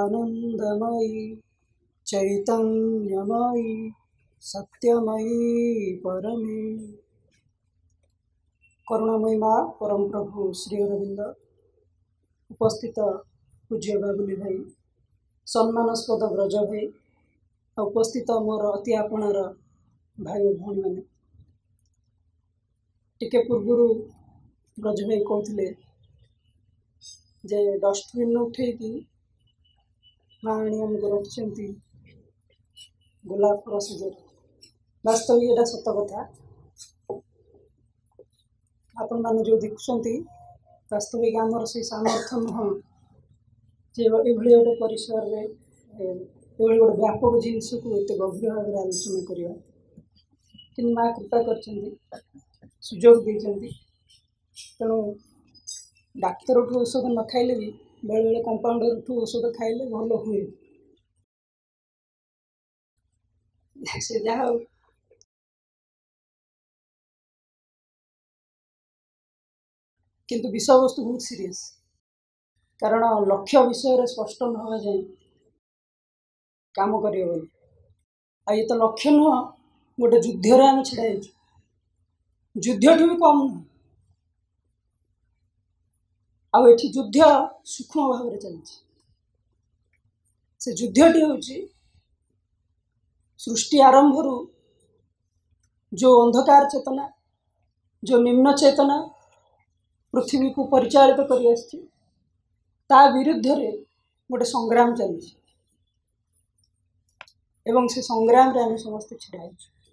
ज्ञानानन्दमयी चैतन्यमयी सत्यमयी परमे। करुणामयी माँ परम प्रभु श्री अरविंद, उपस्थित पूज्य बाबुली भाई, सम्मानस्पद ब्रज भाई, उपस्थित मोर अति आपणार भाई भौणी मैंने, टिके पूर्वर ब्रज भाई कहते जे डस्टबिन उठे कि माँ आनी आमको रखिंट गोलाप रसजर। वास्तव ये सत कथा। आपण मैंने जो देखुंट वास्तविक आमर से सामर्थ्य नुह जे गोटे परिसर में गोटे व्यापक जिनस को एत गभीर भाव में आलोचना करवा कि माँ कृपा कर सुजोग देती। तेणु डाक्तर ठू औषध न खाइले भी बेले बेले कंपाउंडर ठू औषध खाइले भल हुए से जहाँ किंतु विषय वस्तु बहुत सीरियस। कारण लक्ष्य विषय स्पष्ट न हवा जाए काम कर ये तो लक्ष्य नुह गोटे युद्ध आम छिड़ा युद्ध भी कम नुह आठी युद्ध सूक्ष्म भाव में चलती। से युद्धटी हूँ सृष्टि आरंभ जो अंधकार चेतना, जो निम्न चेतना पृथ्वी को परिचालित कर ता विरुद्ध रे गोटे संग्राम चलती एवं से संग्राम रे आम समस्त छिड़ा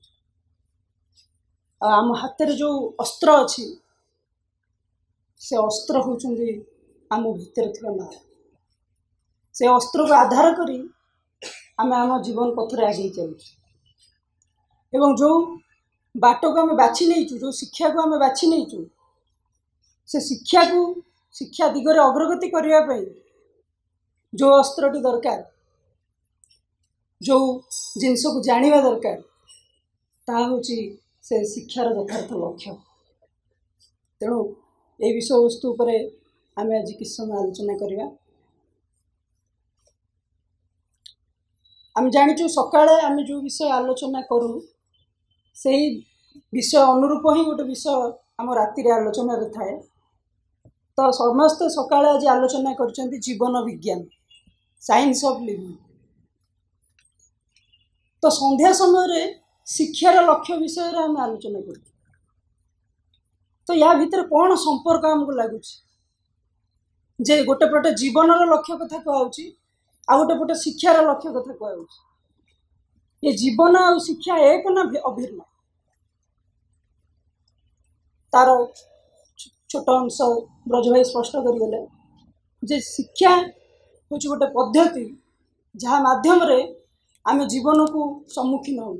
आम हाथ रे जो अस्त्र अच्छी से अस्त्र होचुंदी आम भितर थिबा माँ। से अस्त्र को आधार करी आम आम जीवन पथरे आगे चलु एवं जो बाट को आम बाछि नहींचु, जो शिक्षा को आम बाछि नहींचु, से शिक्षा को शिक्षा दिगरे अग्रगति करने पाई जो अस्त्रटी दरकार, जो जिनस को जानिबा दरकार, ता होची से शिक्षार यथार्थ लक्ष्य। तेणु ये विषय वस्तु उपरे आम आज किस समय आलोचना करवा। आम जाचु सकाळे आम जो विषय आलोचना करूँ से विषय अनुरूप ही गोटे विषय आम राति आलोचना थाए। तो समस्ते सकाळे आज आलोचना कर जीवन विज्ञान, साइंस ऑफ लिविंग। तो संध्या समय शिक्षार लक्ष्य विषय आम आलोचना कर। तो या भीतर कौन संपर्क आमको लगुच जे गोटे पटे जीवन लक्ष्य कथा कहूँ आ गोटे पटे शिक्षार लक्ष्य कथा कहूँ। ये जीवन आ शिक्षा एक ना अभिन्न। तार छोट अंश ब्रज भाई स्पष्ट करगले जे शिक्षा हूँ गोटे पद्धति जहाँ माध्यम रे आमे जीवन को सम्मुखीन हो।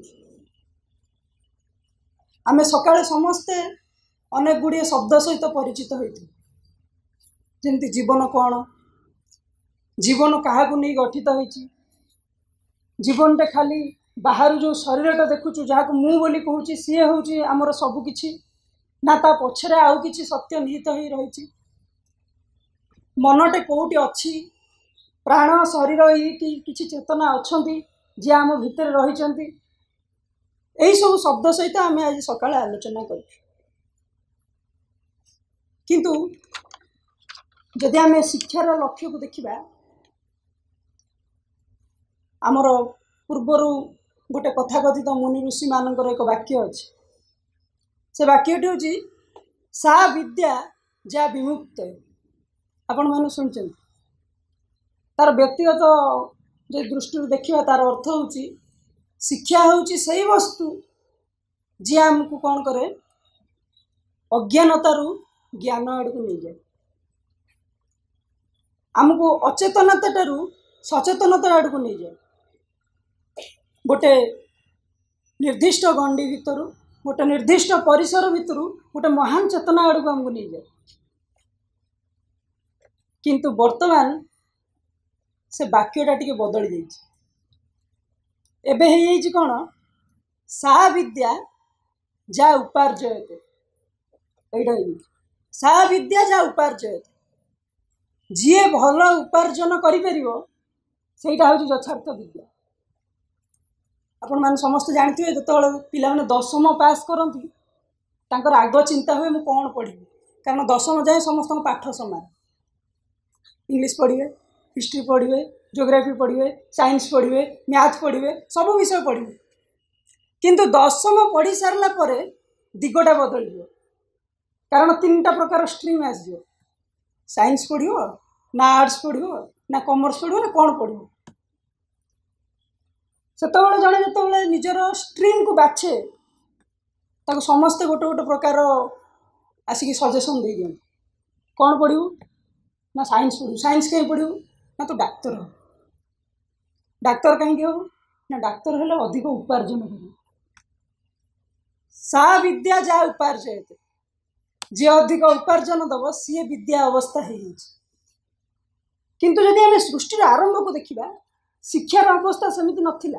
आमे सकाळे समस्ते अनेक गुड़िए शब्द सहित परिचित होती जमती जीवन कौन, जीवन क्या गठित होती, जीवन टे खाली बाहर जो शरीरटा देखुचु जहाँ को मु बोली कहूँ सी हूँ आमर सबकि ना ता पछरे आउ किछि सत्य निहित हो रही। मनटे कौटी अच्छी प्राण शरीर ये कि चेतना अच्छा जी आम भितर रही यही सब शब्द सहित आम आज सकाळे आलोचना कर। किंतु जदि आम शिक्षार लक्ष्य को देखा आमर पूर्वर गोटे कथाकथित मुनि ऋषि मानकर एक वाक्य अच्छे। से वाक्यटी हूँ सा विद्या जा विमुक्त। आपण मैंने शुणुं तार व्यक्तिगत जो दृष्टि देखा तार अर्थ हूँ शिक्षा हूँ से वस्तु जी आमको कौन करे अज्ञानतारू ज्ञान आड़ को नहीं जाए, आमको अचेतनता सचेतनता आड़ को नहीं जाए। गोटे निर्दिष्ट गंडी भितर गोटे निर्दिष्ट परिसर भितर गोटे महान चेतना आड़ को आमको नहीं जाए। किंतु वर्तमान से वाक्यटा टिके बदली जाइए। एबे है कौन सा विद्या जा उपार्जयते, एटा सा विद्या जा उपार्जयते। जी भल उपार्जन करिपरिबो ସେଇଟା ହେଉଛି ଯଥାର୍ଥ ବିଦ୍ୟା। ଆପଣମାନେ ସମସ୍ତେ ଜାଣିଥିବେ ଯେତେବେଳେ ପିଲାମାନେ ଦଶମ ପାସ୍ କରନ୍ତି ତାଙ୍କର ଆଗ ଚିନ୍ତା ହୁଏ ମୁଁ କ'ଣ ପଢ଼ିବି, କାରଣ ଦଶମ ଯାଏଁ ସମସ୍ତଙ୍କ ପାଠ ସମାନ। ଇଂଲିଶ ପଢ଼ିବେ, ହିଷ୍ଟ୍ରି ପଢ଼ିବେ, ଜିଓଗ୍ରାଫି ପଢ଼ିବେ, ସାଇନ୍ସ ପଢ଼ିବେ, ମ୍ୟାଥ୍ ପଢ଼ିବେ, ସବୁ ବିଷୟ ପଢ଼ିବେ। କିନ୍ତୁ ଦଶମ ପଢ଼ି ସାରିଲା ପରେ ଦିଗଟା ବଦଳିଯିବ, କାରଣ 3ଟା ପ୍ରକାର ଷ୍ଟ୍ରିମ୍ ଆସିଯିବ। ସାଇନ୍ସ ପଢ଼ିବ ନା ଆର୍ଟ୍ସ ପଢ଼ିବ ନା କମର୍ସ ପଢ଼ିବ ନା କ'ଣ ପଢ଼ିବ। ସେତେବେଳେ ଜଣେ ଯେତେବେଳେ ନିଜର ଷ୍ଟ୍ରିମ୍କୁ ବାଛେ ତାକୁ ସମସ୍ତେ ଗୋଟେ ଗୋଟେ ପ୍ରକାର ଆସିକି ସଜେସନ୍ ଦେଇ ଦିଅନ୍ତି। କ'ଣ ପଢ଼ିବୁ ନା ସାଇନ୍ସ ପଢ଼ିବୁ। ସାଇନ୍ସ କାହିଁ ପଢ଼ିବୁ ନା ତୁ ଡାକ୍ତର ହବୁ। ଡାକ୍ତର କାହିଁକି ହବୁ ନା ଡାକ୍ତର ହେଲେ ଅଧିକ ଉପାର୍ଜନ କରିବୁ। ସା ବିଦ୍ୟା ଯା ଉପାର୍ଜୟତେ, ଯିଏ ଅଧିକ ଉପାର୍ଜନ ଦେବ ସିଏ ବିଦ୍ୟା ଅବସ୍ଥା ହେଇଯାଇଛି। କିନ୍ତୁ ଯଦି ଆମେ ସୃଷ୍ଟିର ଆରମ୍ଭକୁ ଦେଖିବା ଶିକ୍ଷାର ଅବସ୍ଥା ସେମିତି ନଥିଲା।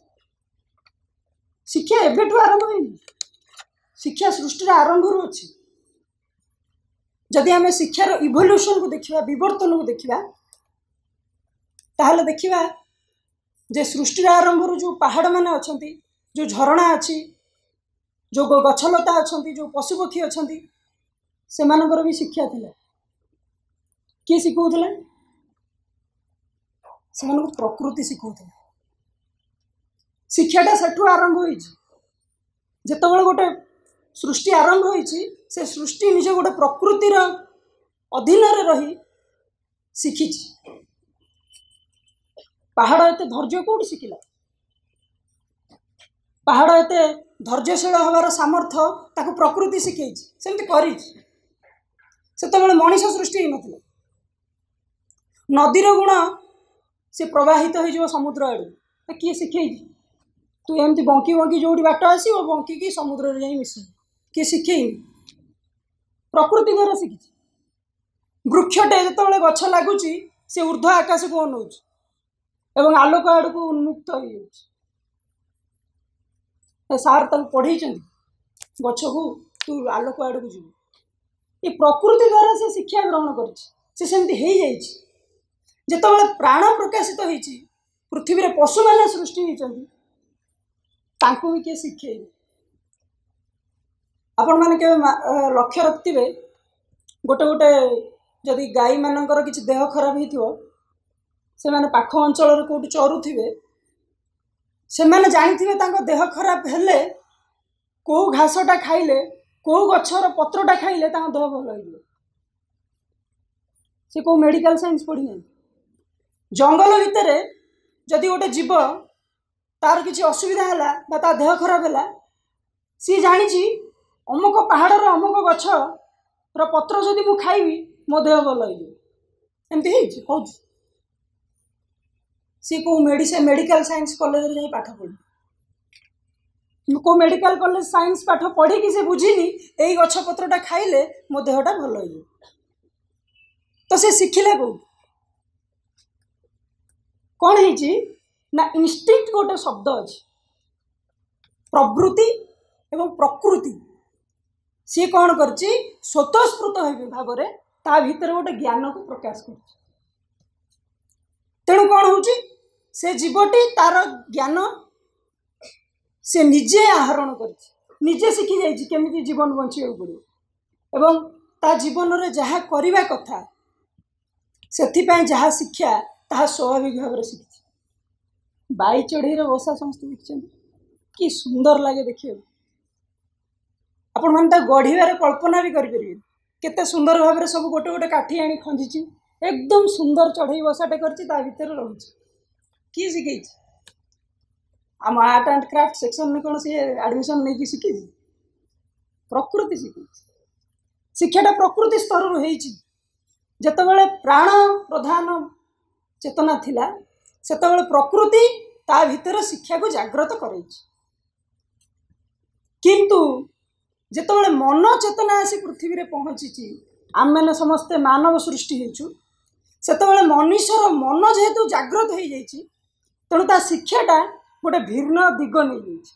ଶିକ୍ଷା ଏବେଠୁ ଆରମ୍ଭ ହେଇନି, ଶିକ୍ଷା ସୃଷ୍ଟିର ଆରମ୍ଭରୁ ଅଛି। ଯଦି ଆମେ ଶିକ୍ଷାର ଇଭଲ୍ୟୁସନକୁ ଦେଖିବା, ବିବର୍ତ୍ତନକୁ ଦେଖିବା, ତାହେଲେ ଦେଖିବା ଯେ ସୃଷ୍ଟିର ଆରମ୍ଭରୁ ଯେଉଁ ପାହାଡ଼ମାନେ ଅଛନ୍ତି, ଯେଉଁ ଝରଣା ଅଛି, ଯେଉଁ ଗଛଲତା ଅଛନ୍ତି, ଯେଉଁ ପଶୁପକ୍ଷୀ ଅଛନ୍ତି, ସେମାନଙ୍କର ବି ଶିକ୍ଷା ଥିଲା। କିଏ ଶିଖଉଥିଲା? ସେମାନଙ୍କୁ ପ୍ରକୃତି ଶିଖଉଥିଲା। ଶିକ୍ଷାଟା ସେଠୁ ଆରମ୍ଭ ହୋଇଛି। ଯେତେବେଳେ ଗୋଟେ ସୃଷ୍ଟି ଆରମ୍ଭ ହୋଇଛି ସେ ସୃଷ୍ଟି ନିଜ ଗୋଟେ ପ୍ରକୃତିର ଅଧୀନରେ ରହି ଶିଖିଛି। ପାହାଡ଼ ଏତେ ଧୈର୍ଯ୍ୟ କେଉଁଠି ଶିଖିଲା? ପାହାଡ଼ ଏତେ ଧୈର୍ଯ୍ୟଶୀଳ ହେବାର ସାମର୍ଥ୍ୟ ତାକୁ ପ୍ରକୃତି ଶିଖେଇଛି, ସେମିତି କରିଛି। ସେତେବେଳେ ମଣିଷ ସୃଷ୍ଟି ହେଇନଥିଲା। ନଦୀର ଗୁଣ ସେ ପ୍ରବାହିତ ହେଇଯିବ ସମୁଦ୍ର ଆଡ଼କୁ, କିଏ ଶିଖେଇଛି? ତୁ ଏମିତି ବଙ୍କି ବଙ୍କି ଯେଉଁଠି ବାଟ ଆସିବ ବଙ୍କିକି ସମୁଦ୍ରରେ ଯାଇ ମିଶିବୁ, କିଏ ଶିଖେଇନି? ପ୍ରକୃତି ଦ୍ୱାରା ଶିଖିଛି। ବୃକ୍ଷଟେ ଯେତେବେଳେ ଗଛ ଲାଗୁଛି ସେ ଊର୍ଦ୍ଧ୍ୱ ଆକାଶକୁ ଅନଉଛି ଏବଂ ଆଲୋକ ଆଡ଼କୁ ଉନ୍ମୁକ୍ତ ହେଇଯାଉଛି। ସାର୍ ତାକୁ ପଢ଼େଇଛନ୍ତି ଗଛକୁ ତୁ ଆଲୋକ ଆଡ଼କୁ ଯିବୁ। ଏ ପ୍ରକୃତି ଦ୍ୱାରା ସେ ଶିକ୍ଷା ଗ୍ରହଣ କରିଛି, ସେ ସେମିତି ହେଇଯାଇଛି। ଯେତେବେଳେ ପ୍ରାଣ ପ୍ରକାଶିତ ହେଇଛି, ପୃଥିବୀରେ ପଶୁମାନେ ସୃଷ୍ଟି ହେଇଛନ୍ତି, ତାଙ୍କୁ ବି କିଏ ଶିଖେଇନି। ଆପଣମାନେ କେବେ ଲକ୍ଷ୍ୟ ରଖିଥିବେ ଗୋଟେ ଗୋଟେ ଯଦି ଗାଈମାନଙ୍କର କିଛି ଦେହ ଖରାପ ହେଇଥିବ, ସେମାନେ ପାଖ ଅଞ୍ଚଳରେ କେଉଁଠି ଚରୁଥିବେ, ସେମାନେ ଜାଣିଥିବେ ତାଙ୍କ ଦେହ ଖରାପ ହେଲେ କେଉଁ ଘାସଟା ଖାଇଲେ, କେଉଁ ଗଛର ପତ୍ରଟା ଖାଇଲେ ତାଙ୍କ ଦେହ ଭଲ ହେଇଯିବ। ସେ କେଉଁ ମେଡ଼ିକାଲ ସାଇନ୍ସ ପଢ଼ିନାହାନ୍ତି। ଜଙ୍ଗଲ ଭିତରେ ଯଦି ଗୋଟେ ଜୀବ ତାର କିଛି ଅସୁବିଧା ହେଲା ବା ତା ଦେହ ଖରାପ ହେଲା, ସିଏ ଜାଣିଛି ଅମୁକ ପାହାଡ଼ର ଅମୁକ ଗଛର ପତ୍ର ଯଦି ମୁଁ ଖାଇବି ମୋ ଦେହ ଭଲ ହେଇଯିବ। ଏମିତି ହେଇଛି, ହଉଛି। ସିଏ କେଉଁ ମେଡ଼ିକାଲ ସାଇନ୍ସ କଲେଜରେ ଯାଇ ପାଠ ପଢ଼ି, କେଉଁ ମେଡ଼ିକାଲ କଲେଜ ସାଇନ୍ସ ପାଠ ପଢ଼ିକି ସେ ବୁଝିନି ଏଇ ଗଛ ପତ୍ରଟା ଖାଇଲେ ମୋ ଦେହଟା ଭଲ ହେଇଯିବ। ତ ସେ ଶିଖିଲା କେଉଁଠି? କ'ଣ ହେଇଛି ନା ଇନଷ୍ଟିଙ୍କ୍ଟ ଗୋଟେ ଶବ୍ଦ ଅଛି, ପ୍ରବୃତ୍ତି ଏବଂ ପ୍ରକୃତି। ସିଏ କ'ଣ କରିଛି ସ୍ୱତଃସ୍ଫୂର୍ତ୍ତ ଭାବରେ ତା ଭିତରେ ଗୋଟେ ଜ୍ଞାନକୁ ପ୍ରକାଶ କରୁଛି। ତେଣୁ କ'ଣ ହେଉଛି, ସେ ଜୀବଟି ତାର ଜ୍ଞାନ ସେ ନିଜେ ଆହରଣ କରିଛି, ନିଜେ ଶିଖି ଯାଇଛି କେମିତି ଜୀବନ ବଞ୍ଚିବାକୁ ପଡ଼ିବ ଏବଂ ତା ଜୀବନରେ ଯାହା କରିବା କଥା ସେଥିପାଇଁ ଯାହା ଶିକ୍ଷା ତାହା ସ୍ୱାଭାବିକ ଭାବରେ ଶିଖିଛି। ବାଇ ଚଢ଼େଇର ବସା ସମସ୍ତେ ଦେଖିଛନ୍ତି, କି ସୁନ୍ଦର ଲାଗେ ଦେଖିବାକୁ। ଆପଣମାନେ ତାକୁ ଗଢ଼ିବାରେ କଳ୍ପନା ବି କରିପାରିବେନି। କେତେ ସୁନ୍ଦର ଭାବରେ ସବୁ ଗୋଟେ ଗୋଟେ କାଠି ଆଣି ଖଞ୍ଜିଛି, ଏକଦମ ସୁନ୍ଦର ଚଢ଼େଇ ବସାଟେ କରିଛି, ତା ଭିତରେ ରହୁଛି। କିଏ ଶିଖେଇଛି? ଆମ ଆର୍ଟ ଆଣ୍ଡ କ୍ରାଫ୍ଟ ସେକ୍ସନରେ କ'ଣ ସିଏ ଆଡ଼ମିସନ୍ ନେଇକି ଶିଖିଛି? ପ୍ରକୃତି ଶିଖେଇଛି। ଶିକ୍ଷାଟା ପ୍ରକୃତି ସ୍ତରରୁ ହେଇଛି। ଯେତେବେଳେ ପ୍ରାଣ ପ୍ରଧାନ ଚେତନା ଥିଲା ସେତେବେଳେ ପ୍ରକୃତି ତା ଭିତରେ ଶିକ୍ଷାକୁ ଜାଗ୍ରତ କରେଇଛି। କିନ୍ତୁ ଯେତେବେଳେ ମନ ଚେତନା ଆସି ପୃଥିବୀରେ ପହଞ୍ଚିଛି, ଆମେମାନେ ସମସ୍ତେ ମାନବ ସୃଷ୍ଟି ହେଇଛୁ, ସେତେବେଳେ ମନୁଷ୍ୟର ମନ ଯେହେତୁ ଜାଗ୍ରତ ହେଇଯାଇଛି ତେଣୁ ତା ଶିକ୍ଷାଟା ଗୋଟେ ଭିନ୍ନ ଦିଗ ନେଇଯାଇଛି।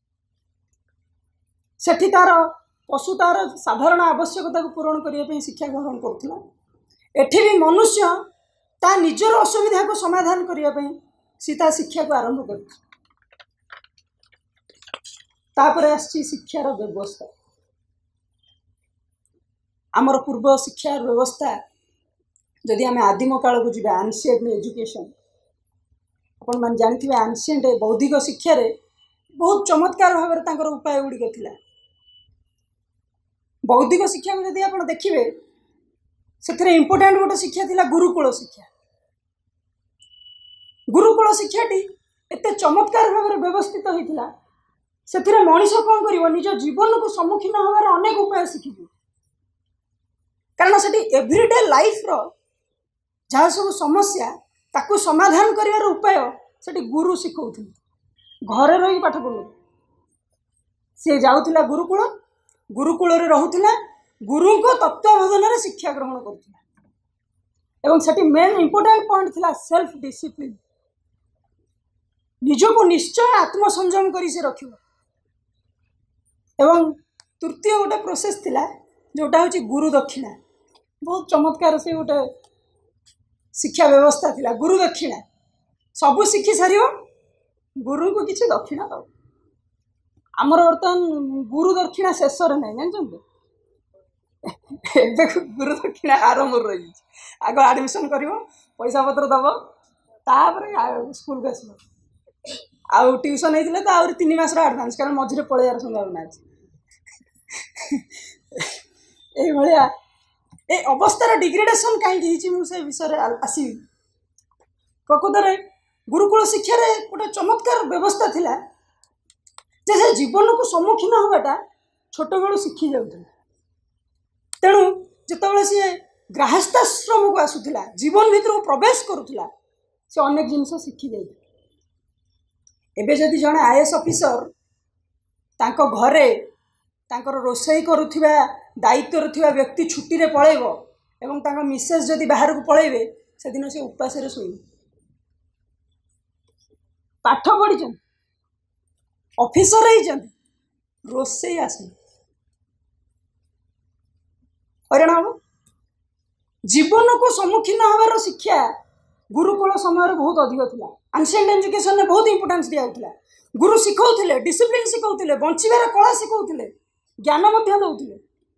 ସେଠି ତାର ପଶୁ ତାର ସାଧାରଣ ଆବଶ୍ୟକତାକୁ ପୂରଣ କରିବା ପାଇଁ ଶିକ୍ଷା ଗ୍ରହଣ କରୁଥିଲା। ଏଠି ବି ମନୁଷ୍ୟ ता निजर असुविधा को समाधान करने सी ता शिक्षा को आरंभ कर शिक्षार व्यवस्था आमर पूर्व शिक्षा व्यवस्था जदि आम आदिम काल को जी एनशिएंट एजुकेशन आपण मैंने जानते एनशिएंट बौद्धिक शिक्षा रे बहुत चमत्कार भाव उपाय गुड़िक थिला। बौद्धिक शिक्षा को जदि आप देखिए से इम्पोर्टाट गोटे शिक्षा थिला गुरुकुल शिक्षा। गुरुकुल शिक्षाटी एत चमत्कार भाव व्यवस्थित होता से मनीष कौन कर निज जीवन को सम्मुखीन होवार अनेक उपाय शिखि कारण से एवरीडे लाइफ रो जहाँ सब समस्या ताकू समाधान कर उपाय से गुरु शिखौते घरे रही पाठ पढ़ु सी जाऊला गुरुकुल गुरुकुल रोला गुरु तत्वावधान शिक्षा ग्रहण कर मेन इंपोर्टेंट पॉइंट थिला सेल्फ डिसिप्लिन निजको निश्चय आत्मसंयम करी से रखियो। एवं तृतीय गोटे प्रोसेस थिला जोटा होची गुरु दक्षिणा बहुत चमत्कार से गोटे शिक्षा व्यवस्था थिला गुरु दक्षिणा सबू शिखी सार गुरु को किसी दक्षिणा दो आमर बर्तमान गुरु दक्षिणा शेष ना जानते गुरु दक्षिणा आरंभ रही आग आडमिशन कर पैसा पत्र दब तापर स्कूल को आस आउ ट्यूशन होते तो आउरी 3 मास एडवांस कारण मझे पलैयार संभावना अच्छे ये अवस्थार डिग्रेडेशन कहीं मुझे विषय आसि प्रकृत में गुरुकुल शिक्षा रे गोटे चमत्कार व्यवस्था थिला जे जीवन को सम्मुखीन होवाटा छोट बेलू शिखी जाऊला तेणु जिते सी गृहस्थाश्रम को आसूला जीवन भीतर प्रवेश करूला से अनेक जिनस शिखी जाए। एबे जदि जड़े आईएएस ऑफिसर तांको घरे तांकर रोषई करुथिबा दायित्व थिबा व्यक्ति छुट्टी रे पळेबो एवं तांको मिसेस जदि बाहर को पळेबे से दिन से उपास रे सोई पाठ पढ़ी ऑफिसर रोषई आस हरण हम जीवन को सम्मुखीन हबार शिक्षा गुरुकुल समय बहुत अधिक था। एनशिएंट एजुकेशन में बहुत इंपोर्टेंस दिया गुरु शिखौले डिसिप्लिन शिखौले बंचार कला शिखौले ज्ञान दौले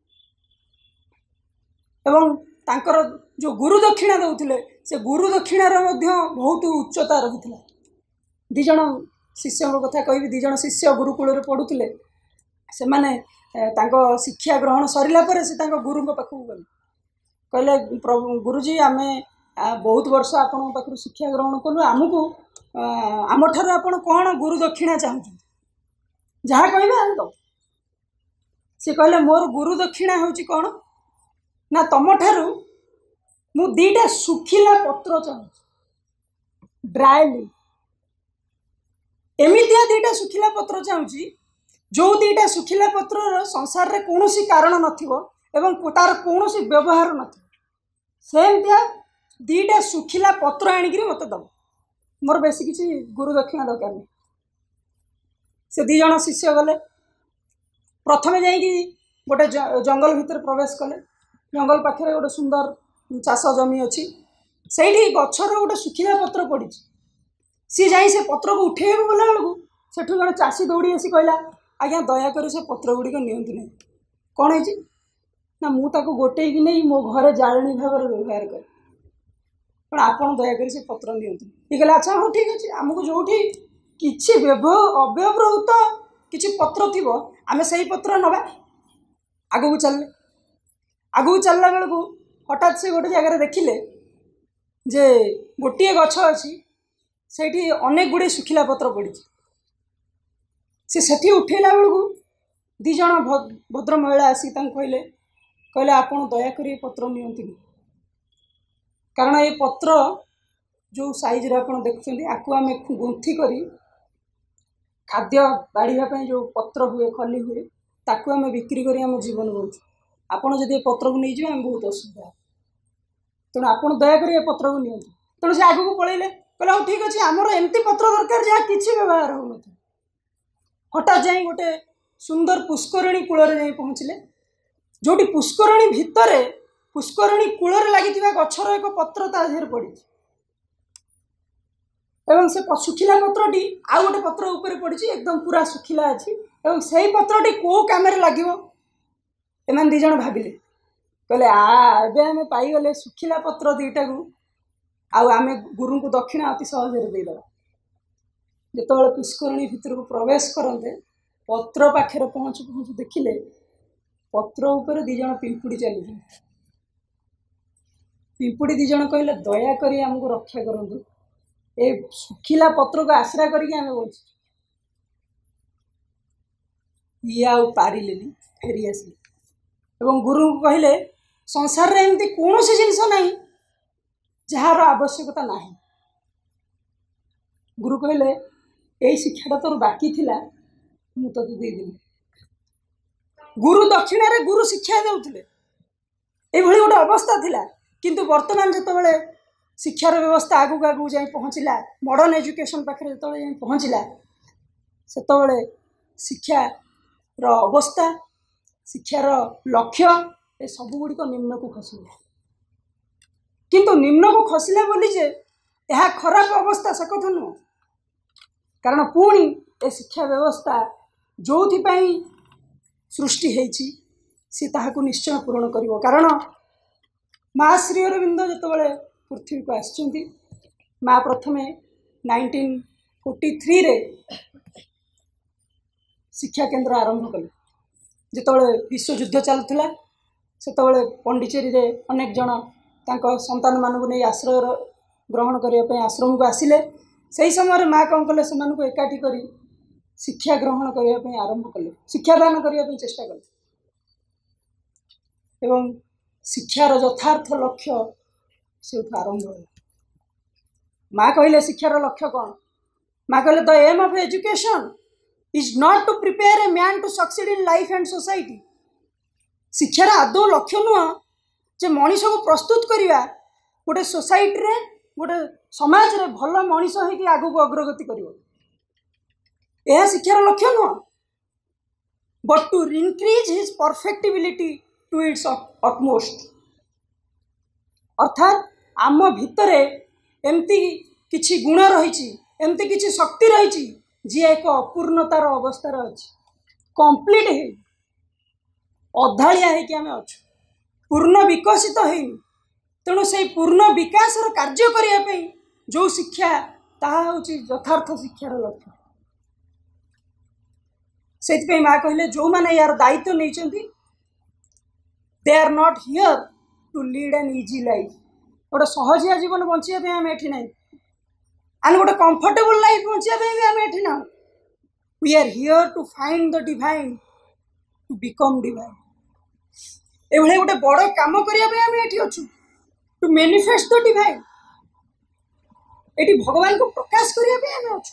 एवं तांकर जो गुरु दक्षिणा दौले से गुरु दक्षिणार बहुत उच्चता रही दिज शिष्य कथा कहि दिज शिष्य गुरुकुल पढ़ुले से माने शिक्षा ग्रहण सरला से गुरु पाखक गले कहले प्रभु गुरुजी आम बहुत वर्ष आपण पाखु शिक्षा ग्रहण कलु आमको आम ठार आपण कौन गुरु दक्षिणा चाहते जहाँ कहे आम दो सी कहले मोर गुरु दक्षिणा हूँ कौन ना तुम ठार मु दीटा सुखिला पत्र चाहूँ ड्राई लीफ एमितिया दीटा सुखिला पत्र चाहूँगी जो दीटा सुखिला पत्र संसार रे कौन कारण नथिबो एवं तार कौन व्यवहार नथिबो दीटा सुखिला पत्र आनिक मत दब मोर बेसी किसी गुरु दक्षिणा दरकार नहीं। से दी जन शिष्य गले प्रथमे जाइए गोटे जंगल भितर प्रवेश कले जंगल पाखे गोटे सुंदर चाष जमी अच्छी से गचर गोटे सुखिला पत्र पड़ी सी जा से पत्र को उठे गला बेलू से जन चाषी दौड़ी आसी कहला आज्ञा दयाकर से पत्र गुड़िक नियंतु नहीं कौन है ना मुझे गोटे कि नहीं मो घर जाणी भाव व्यवहार कर आपण दयाकर से पत्र नियंतु ये कहला अच्छा हाँ ठीक अच्छे आमको जो किसी अव्यवहृत किसी पत्र थी आम से पत्र नवा आगू चलला बेलू हठात से गोटे जगह देखिले जे गोटे गछ अच्छी से अनेक गुड़े सुखिला पत्र पड़ी से उठेला बेलू दिज भद्र महिला आसी कहले कहले आपण दयाकर पत्र नियंतु कारण ये पत्र जो साइज रे आपण देखुछन्ती आकु आमे गुंथी करी खाद्य बाढ़ापी जो पत्र हुए खली हुए ताकू आम बिक्री करी आम जीवन रोचु आपड़ जब पत्र को नहीं जाए आम बहुत असुविधा तेणु आप दयाकोर ये पत्र को नि तेणु से आगू पलैले कहले हाँ ठीक अच्छे आमर एमती पत्र दरकार जहाँ किसी व्यवहार हो हठात जाए गोटे सुंदर पुष्करणी कूल जा पहुँचले जो पुष्करणी भितर पुष्करणी कूल लगी गचर एक पत्र ता देहर पड़ी एवं से सुखिला पत्रटी आउ गोटे पत्र ऊपर पड़ी एकदम पूरा सुखिला अच्छी एवं से पत्रटी कौ काम लगे एम दिज भाविले कहले एबे आम पाईगले सुखिला पत्र दुईटा को आम गुरु को दक्षिणा अति सहज देदेव जो पुष्करणी भितर को प्रवेश करते पत्र पाखे पहुँचु पहुँचु देखिले पत्र उपर दिज पिंपुड़ी चलुच पिंपुड़ी दिज कहले दयाकोरी आमको रक्षा करूँ ए सुखिला पत्र को आश्रा करके बच ये आउ पारे फेरी आसिले एवं गुरु को कहले संसार रे एमती कौन सी जिनस ना जार आवश्यकता ना गुरु कहले यही शिक्षाटा तोर बाकी थिला मु तो देदेली गुरु दक्षिण रे गुरु शिक्षा देउथिले एभली गोटे अवस्था थिला किंतु वर्तमान जतबेले शिक्षार व्यवस्था आगू आगू जाई पहुँचला मॉडर्न एजुकेशन पाखे जो जाई पहुँचला सेतबेले शिक्षार अवस्था शिक्षार लक्ष्य ए सब गुड़िक निम्न को खसला किंतु निम्न को खसला बोली जे यह खराब अवस्था से कथा नुह कारण पुणी ए शिक्षा व्यवस्था जो सृष्टि होती सी ताहाकु निश्चय पूरण करिवो कारण माँ श्री अरविंद जितेबाला पृथ्वी को आसचंती माँ प्रथमे 1943 रे शिक्षा केंद्र आरंभ कले जितेबाला विश्वयुद्ध चलुला सेतबेले पंडिचेरी रे अनेक जन तांको संतान मानक नहीं आश्रय ग्रहण करने आश्रम को आसिले से समय माँ कौन कले से एकाठी करी शिक्षा ग्रहण करने आरंभ कले शिक्षादान करने चेष्टा कले एवं शिक्षार यथार्थ लक्ष्य से आरंभ हो माँ कहले शिक्षार लक्ष्य कौन माँ कहले the aim of education is not to prepare a man to succeed in life and society शिक्षार आदौ लक्ष्य नुह जे मनीष को प्रस्तुत करवा गोटे सोसाइटी रे गोटे समाज रे भल मनीष होगी आगू को अग्रगति कर शिक्षार लक्ष्य नुह but to increase his perfectibility to its utmost अर्थात आम भितर एमती किछि गुण रही एमती किछि शक्ति रही जी एक अपूर्णतार अवस्था अच्छी कंप्लीट है अधाड़िया होमें अच्छु पूर्ण विकसित है तेणु से पूर्ण विकास कार्य करने जो शिक्षा ताहा होची यथार्थ शिक्षार लक्ष्य से माँ कहले जो मैंने यार दायित्व नहीं they are not here to lead an easy life गोटे सहजिया जीवन बचाई आम एठी ना आम गोटे कंफर्टेबल लाइफ बचाई आम एठी ना we are here to find the divine to become divine एभले गोटे बड़ काम करने आम एठी अच्छु टू मैनिफेस्ट द डिवाइन एटी भगवान को प्रकाश करने आम अच्छु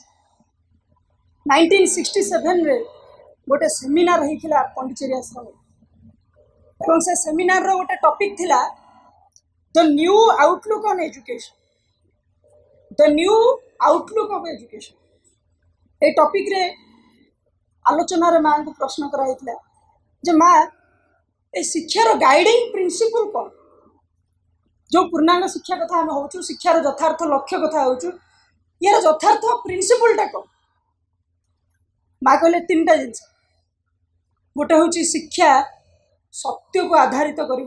1967 रे गोटे सेमिनार होता पंडिचेरी आश्रम एवं से सेमिनार रो गोटे टॉपिक थिला the new outlook on education the new outlook of education a topic रे आलोचना रे मां को प्रश्न कराइथिला जे मां ए शिक्षार गाइडिंग प्रिंसिपल कौन जो पूर्णांग शिक्षा कथा हम होचु शिक्षार यथार्थ लक्ष्य कथा होचु यार यथार्थ प्रिंसिपलटा कौन माँ कहले तीन टा जिनस गोटे हूँ शिक्षा सत्य को आधारित कर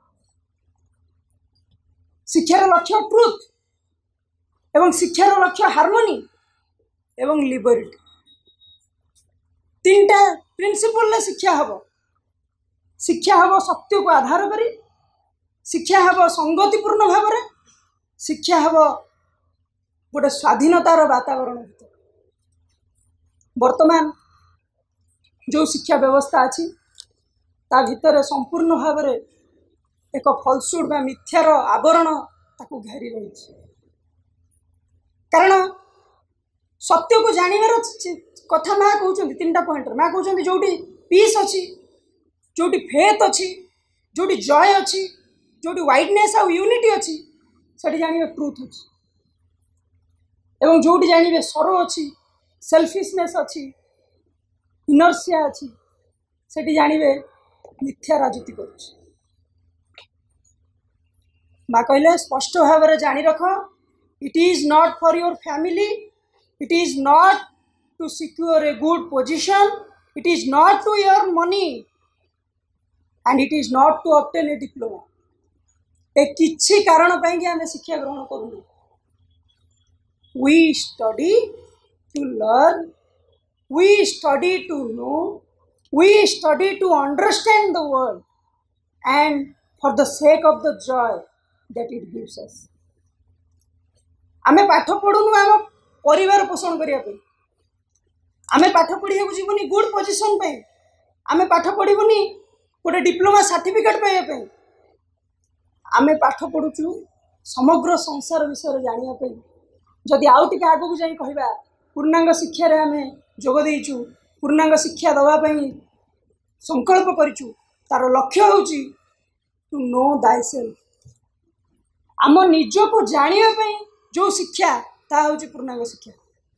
शिक्षार लक्ष्य ट्रुथ एवं शिक्षार लक्ष्य हार्मोनी एवं लिबर्टी तीन टा प्रिंसिपल शिक्षा हम शिक्षा हम सत्य को आधार करी शिक्षा हम संगतिपूर्ण भाव में शिक्षा हम गोटे स्वाधीनतार वातावरण भीतर वर्तमान जो शिक्षा व्यवस्था अच्छी ता भितर संपूर्ण भाव में एक फलसुड बा मिथ्यार आवरण ताकू घेरी रही कारण सत्य को जानवर कथा माँ कहते तीन टा पॉइंट माँ कहते जोटी पीस अच्छी जोटी फेथ अच्छी जोटी जॉय अच्छी जोटी वाइडनेस आ यूनिटी अच्छी से जानवे ट्रुथ अच्छी एवं जोटी जानवे सरो अच्छी सेल्फिशनेस अच्छी इनर्सिया अच्छी से जानवे मिथ्या राजनीति कर माँ कहले स्पष्ट भाव में जानी रख It is not for your family. It is not to secure a good position. It is not to earn money. And it is not to obtain a diploma. ए किछि कारण ପାଇଁ कि ଆମେ ଶିକ୍ଷା ଗ୍ରହଣ କରୁନୁ. We study to learn. We study to know. We study to understand the world. And for the sake of the joy that it gives us. आमे पाठ पढुनु आम परिवार पोषण करिया पे. आमे पाठ पढिया जीवनी गुड पोजीशन पे. आमे पाठ पढिबुनी गोटे डिप्लोमा सर्टिफिकेट पाइया पे. आमे पाठ पढुचु समग्र संसार विषय जानिया पे. जदि आउ टिके आगु जाई कहबा पूर्णांग शिक्षा रे आमे जोग देइचु, पूर्णांग शिक्षा दवा पई संकल्प करिचु. तार लक्ष्य होउची टू नो thyself. आम निज को जानिया पे जो शिक्षा ता होउची पूर्णांग शिक्षा.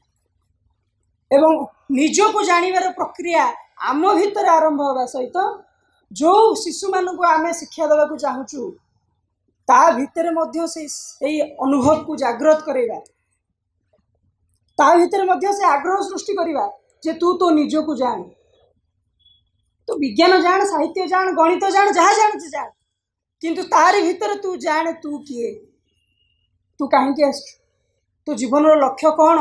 एवं निज को जानिबार प्रक्रिया आम भीतर आरंभ होगा सहित जो शिशु मान को आमे शिक्षा देवा को चाहूचु ता भीतर मध्य से अनुभव को जागृत करेगा. ता भीतर मध्य से आग्रह सृष्टि करिबा जे तू तो निज को जान. तो विज्ञान जान, साहित्य जान, गणित जान, जहाँ जान जान, किंतु तारी भीतर तू जान तू किए, तू कहीं आस, तो जीवन लक्ष्य कौन,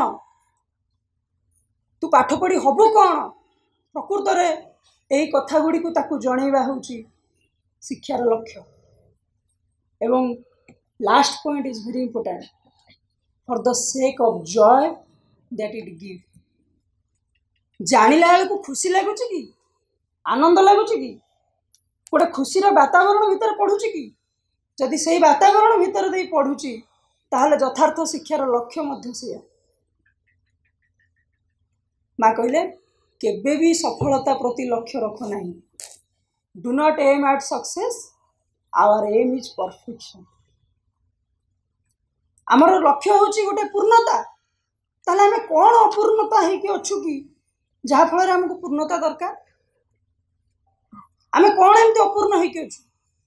तू पाठ पढ़ी हबु कौन. प्रकृत रे यही कथा गुड़ी को ताकू जनइबा होउची शिक्षार लक्ष्य. एवं last point is very important. For the sake of joy that it give. जानिला बेलू खुशी लगुच कि आनंद लगुच कि गोटे खुशीर वातावरण भितर पढ़ुची कि जदि से वातावरण भितर दे पढ़ुची ताहले यथार्थ शिक्षार लक्ष्य मध्य से. माँ कहले केबे भी सफलता प्रति लक्ष्य रख नहीं. Do not aim at success. Our aim is perfection. आमर लक्ष्य होची गोटे पूर्णता. ताले हमें कौन अपूर्णता है कि अच्छु कि जहाँ फल हमको पूर्णता दरकार. आमे कौन एमती अपूर्ण है कि अच्छु.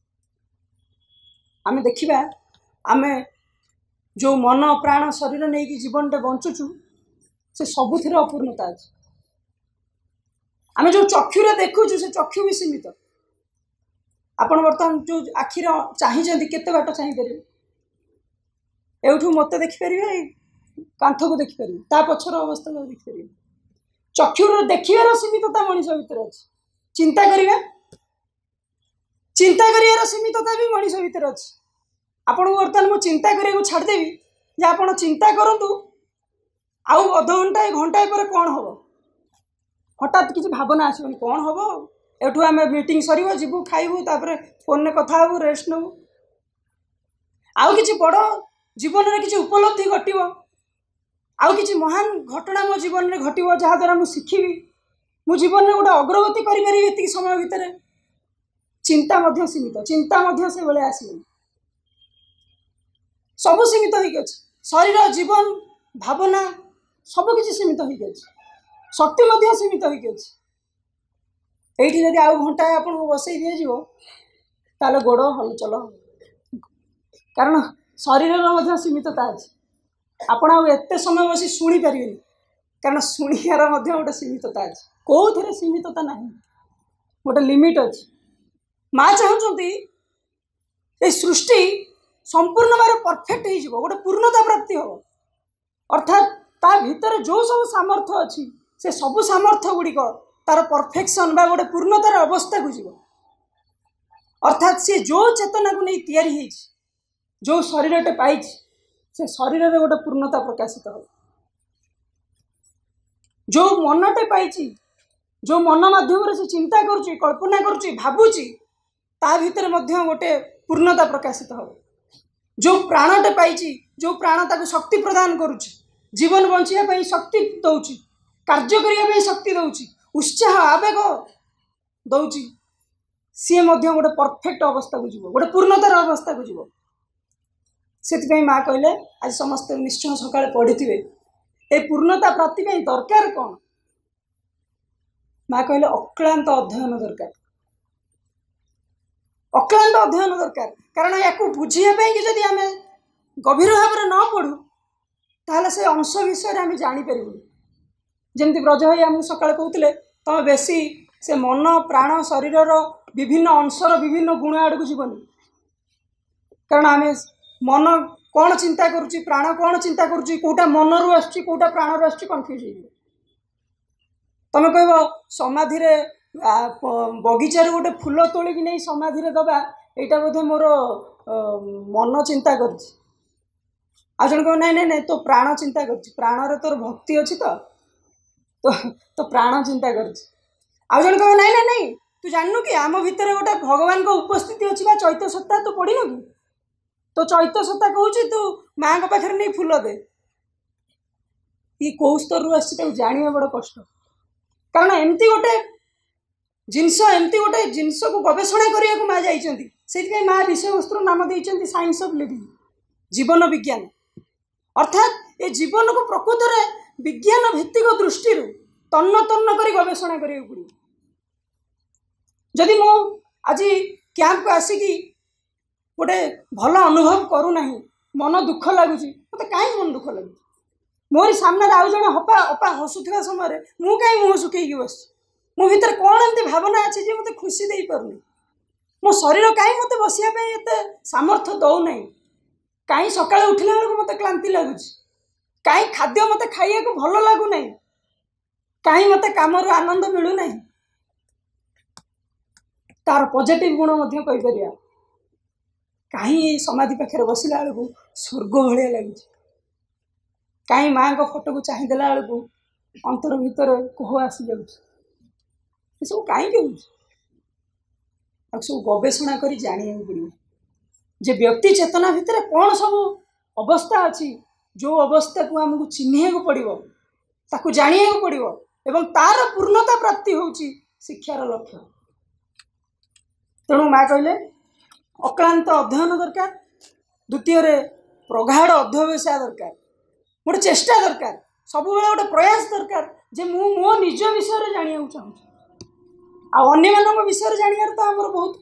आमे देखिबा आमे जो मन प्राण शरीर नहीं कि जीवन टे बंचुचु से सबुथिर अपूर्णता अछि. आमे जो चक्षुरे देखुचु से चक्षु भी सीमित. आपण बर्तमान जो आखिर चाहिए केते बाट चाहि परिबे. एठू मते देखि परिबे, कांथ को देखि परिबे, ता पछर अवस्था को देखि परिबे. चक्षुर देखिबार सीमितता मनुष्य भितर अछि. चिंता करियार सीमितता भी मनुष्य भितर अछि. आपण बर्तमान मु चिंता करिया को छाड़ देबी जे आपण चिंता करंतु आउ अध घंटा घंटा पर कौन हम. हठात किसी भावना आसबनी कौन हम. एठू आम मीटिंग सर जीवु खाइबू तापर फोन में कथा हबू रेस्ट नबू. आउ किसी बड़ जीवन में किसी उपलब्धि घटव, आउ किसी महान घटना मो जीवन में घटव जहाँ द्वारा मुझे शिखी मु जीवन में गोटे अग्रगति करी समय भितर. चिंता मध्य सीमित. चिंता मध्य से बेले आसबनी. सब सीमित हो शरीर जीवन भावना सबकि सीमित हो शक्ति मध्य सीमित हो जदि आउ घंटा आपन बसई दिज्व ताले गोड़ हलचल कारण शरीर सीमितता अच्छी. आपण आते समय बस शुणी पारे कारण शुणियार गोटे सीमितता अच्छी. कौन सीमितता ना गोटे लिमिट अच्छी. माँ चाहती ये सृष्टि संपूर्ण भाव परफेक्ट हो गोटे पूर्णता प्राप्ति हम. अर्थात ता भीतर जो सब सामर्थ्य अच्छी से सब सामर्थ्य गुड़िक तार परफेक्शन बा गोटे पूर्णतार अवस्था को जीव. अर्थात सी जो चेतना को नहीं तैयारी जो शरीरटे पाई से शरीर में गोटे पूर्णता प्रकाशित हो. जो मनटे पाई जो मन माध्यम से चिंता करुच्ची कल्पना करुच्ची भावुची ता भीतर मध्य गोटे पूर्णता प्रकाशित हो. जो प्राणटे पाई जो प्राण ताको शक्ति प्रदान करुच्ची जीवन बंचिया शक्ति दौची कार्य करने शक्ति दौची उत्साह आवेग दौची सी गोटे परफेक्ट अवस्था को जीव गोटे पूर्णतार अवस्था को जीव. से माँ कहले आज समस्त निश्चय सकाଳେ पढ़ी ए पूर्णता प्राप्ति दरकार कौन. माँ कहले अक्लांत अध्ययन दरकार. अक्लांत अध्ययन दरकार कारण या बुझापी कि जदि आम गभीर भाव न पढ़ू ताहले से अंश विषय आम जापर जमी ब्रज भाई आमको सका कहते तुम बेसी से मन प्राण शरीर विभिन्न अंशर विभिन्न गुण आड़ को जीवन कारण आम मन कौन चिंता करुच्ची प्राण कौन चिंता करुच्ची कोटा मन रू आसटा प्राण रू आन्फ्यूज तुम कह समाधि बगीचार गोटे फूल तोलिकी नहीं समाधि दबा यहाँ बोधे मोर मन चिंता कर जन कह ना ना तो प्राण चिंता कर प्राण तोर भक्ति अच्छी तो प्राण चिंता कर जन कह ना ना तू जानू कि आम भितर गोटे भगवान को उपस्थिति अच्छी चैत्य सत्ता तू पढ़नु कि तो चैत्य सत्ता कहूँ तू माँ को पाखे नहीं फूल दे ये कौ स्तर जाना बड़ कष्ट कारण एमती गोटे जिनस को गवेषणा करने को माँ जाती माँ विषय वस्तु नाम देती साइंस ऑफ लिविंग जीवन विज्ञान अर्थात ये जीवन को प्रकृत में विज्ञान भित्तिक दृष्टि तन्न तन्न कर गवेषणा करा पड़ो जदि मु आज कैंप को आसिकी गोटे भल अनुभव करूना मन दुख लगुच मत कहीं मन दुख लगुच मोरी सामने आउ जन हपा अपा हसुवा समय मु कहीं मुँह सुखी बस मो भीतर कौन एमती भावना अच्छी जे मत खुशी दे पारुनी मो शरीर कहीं मत बसिया एत सामर्थ्य दौना कहीं सका उठला बेलू मत क्लांति लगुच कहीं खाद्य मत खाइया को भल लगुना कहीं मत काम आनंद मिलूना तार पॉजिटिव गुण कहीपर कहीं समाधि पाखे बसला बेलू स्वर्ग भाया लगुच कहीं माँ को फोटो को चाहिदेला बेलू अंतर भितर कोह आसी जाऊँ सब कहीं सब गवेषणा कर जाना पड़ो जे व्यक्ति चेतना भितर कौन सब अवस्था अच्छी जो अवस्था को आमको चिन्ह को पड़ो ताकू जाना पड़ो एवं तार पूर्णता प्राप्ति होची शिक्षार लक्ष्य तेणु माँ कहले अक्लांत अध्ययन दरकार द्वितीय प्रगाढ़ अध्यवसाय दरकार गोटे चेष्टा दरकार सब बेले गोटे प्रयास दरकार जे मु मो निज विषय जाना चाहूँ आने विषय जानार तो आमर बहुत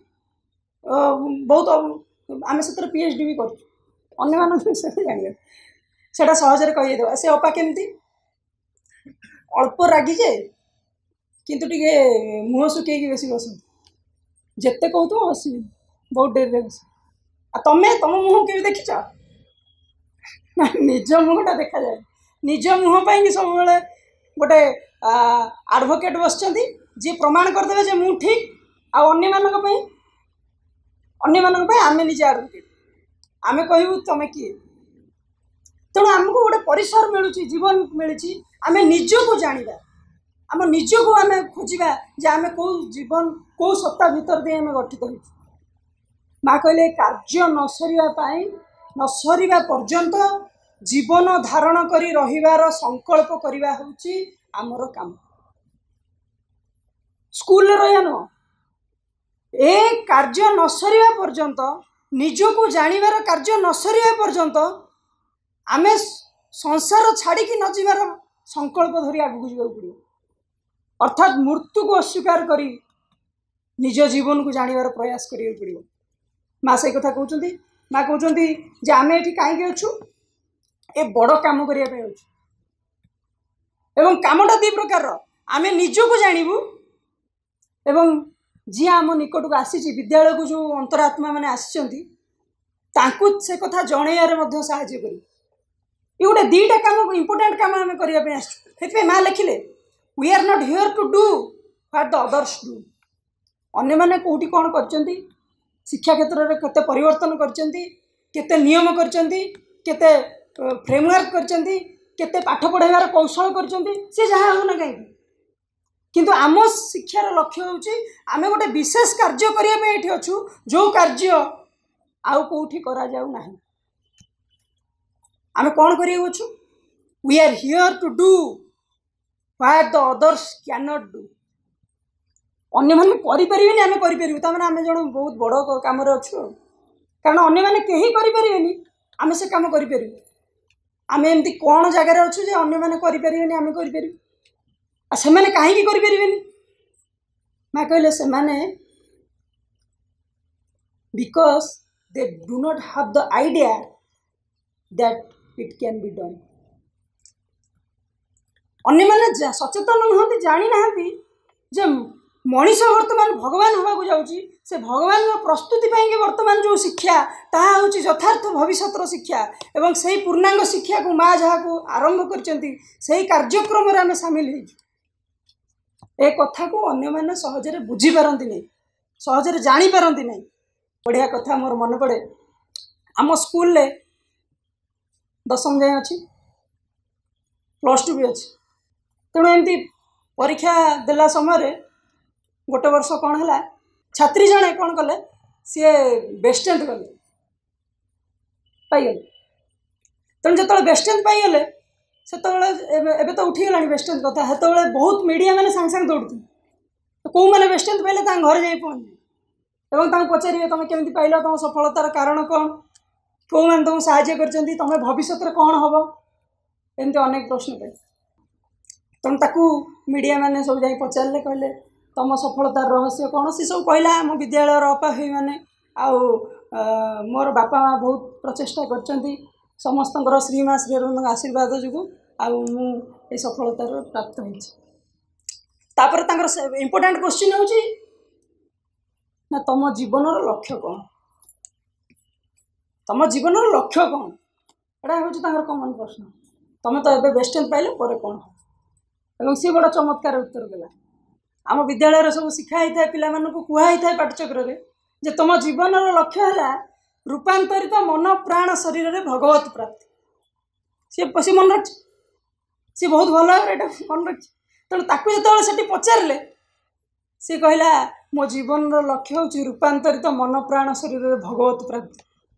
बहुत आम से पीएचडी भी कर विषय जाना से सहजरे कहीदेवा से अपा केमती अल्प रागी जे किंतु टिके मुँह सुखी बेसी बस जिते कहू हस बहुत डेरी बस तुम्हें तुम मुँह के देखीच ना निज मुहटा देखा जाए निज मुँह कि सब गोटे आडभोकेट बस जी प्रमाण करदे जे मु ठीक अन्य आम निजे आडभोकेट आम कहूँ तुम किए तेणु आमको गोटे परिसर मिलूँ जीवन मिली आम निज को जाना आम निज को आम खोजा जे आम कौ जीवन कौ सत्ता भितर दे आम गठित हो माँ कहले कार्य न सरिबा पर्यंत जीवन धारण करी रहिबार संकल्प करिबा होची आमर काम स्कूल रहा नुह ए कार्य न सरिबा पर्यंत निज को जानिबार कार्य न सरिबा पर्यंत आमे संसार छाड़ी न जीवार संकल्प धरी आगू जावाक पड़ो अर्थात मृत्यु को अस्वीकार करी निज जीवन को जानिबार प्रयास करिया पड़ो माँ से कथा कहते माँ कहते जे आम ये कहीं अच्छु ए बड़ काम करने एवं कामटा दी प्रकार आम निज को जानबू एवं जी आम निकट को आसी विद्यालय को जो अंतरात्मा मैंने आसी से कथा जनइबार साहाय्य करी ये गोटे दीटा काम इंपोर्टाट काम आम करने माँ लिखिले we are not here to do what the others do अन्य मैंने कौटी कौन कर शिक्षा क्षेत्र में केते परिवर्तन करते नियम करते फ्रेमवर्क करते पाठ पढ़ाइबार कौशल करते जहाँ होना कहीं किंतु आम शिक्षार लक्ष्य होची आमे गोटे विशेष कार्य करने ये अच्छु जो कार्य आउ कौटी करा जाऊ नाही आमे कौन करू we are here to do what the others can not do अन्य मैंने करें आम करें आम जन बहुत बड़ कम अच्छु कारण अन्य मैंने कहीं करें आम से कम करें आम एमती कौन जगार अच्छु जे अन्य मैंने करें आम करें से मैंने कहीं करें मैं कहले से मैंने because they do not have the idea that it can be done अन्य माने सचेतन नुहति जानी नाहति जे मनीष वर्तमान भगवान होगा जाऊँगी से भगवान प्रस्तुति पाई वर्तमान जो शिक्षा ताहा होची यथार्थ भविष्य शिक्षा एवं से पूर्णांग शिक्षा को माँ जहाँ को आरंभ कर कार्यक्रम आम सामिल हो कथा को अन्य मैंने सहजरे बुझी पारती नहीं सहजरे जानी पारती नहीं। बढ़िया कथा मोर मन पड़े आम स्कूल रे 10वीं जाए अच्छी +2 भी अच्छी तेणु एमती परीक्षा देला समय गोटे वर्ष कौन है छात्री जड़े कौन कले सी बेस्ट रैंक गले पाइगले तेणु जो बेस्ट रैंक पाइगले से तो उठीगला बेस्ट रैंक कथा से बहुत मीडिया मैंने सांगे सांगे दौड़ती कौ मैंने बेस्ट रैंक पाइले घर जा पहुँचे पचारे तुम केमी पाइल तुम सफलतार कारण कौन कौ मैंने तुमको साहाय्य कर तुम भविष्य कौन हम एमती अनेक प्रश्न पाई तेणु ताकू मीडिया मैंने सब जा पचारे कहले तुम सफलतार रहस्य कौन सी सब कहला आम विद्यालय अपा हुई मैंने आउ मोर बापा माँ बहुत प्रचेषा कर समस्त श्रीमा श्रीअरविंद आशीर्वाद जो आउ सफलतार प्राप्त होपर इम्पोर्टाट क्वेश्चन हो ना तुम जीवन लक्ष्य कौन तुम जीवन लक्ष्य कौन एटा हूँ कमन प्रश्न तुम तो ये बेस्ट रैंक पाइले पर कौन एवं सी बड़ा चमत्कार उत्तर देला आम विद्यालय सब शिखाई था पिला कहुई था पाठचक्र जे तुम जीवन लक्ष्य है रूपांतरित मन प्राण शरीर में भगवत प्राप्ति सी मन रख सी बहुत भल मन रख तेणु ताकू जो पचारे सी कहला मो जीवन लक्ष्य हूँ रूपांतरित मन प्राण शरीर में भगवत प्राप्ति